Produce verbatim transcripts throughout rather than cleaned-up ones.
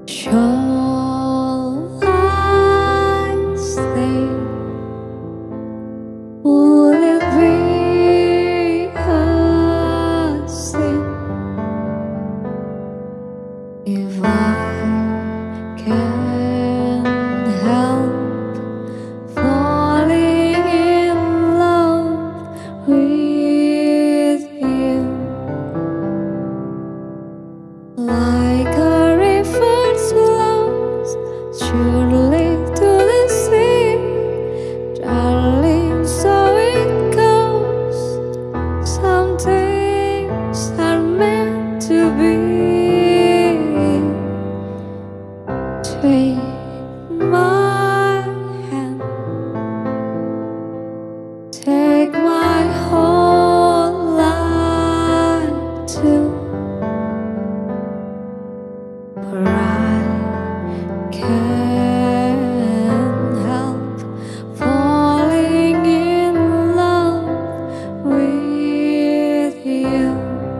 Shall I stay? Would it be a sin if I can't help falling in love with you? Like a river flows surely to the sea, darling, so it goes. Some things are meant to be. Take my hand, take my whole life too. For I can't help falling in love with you.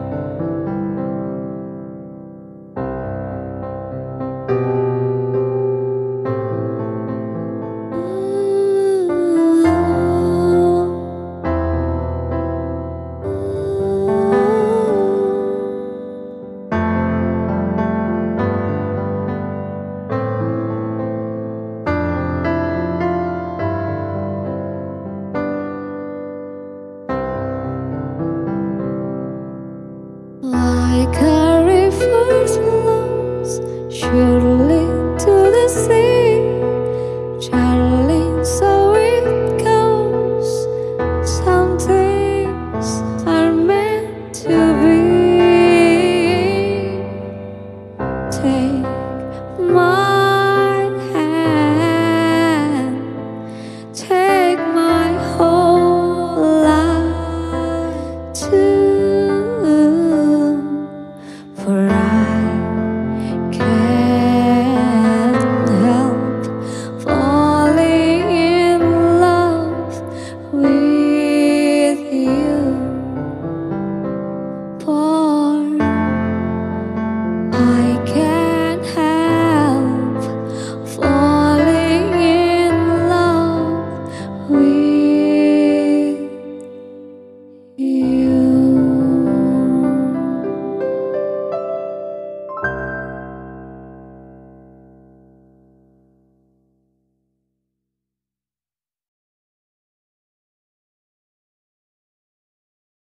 Like a river flows surely to the sea, darling, so it goes. Some things are meant to be. Take my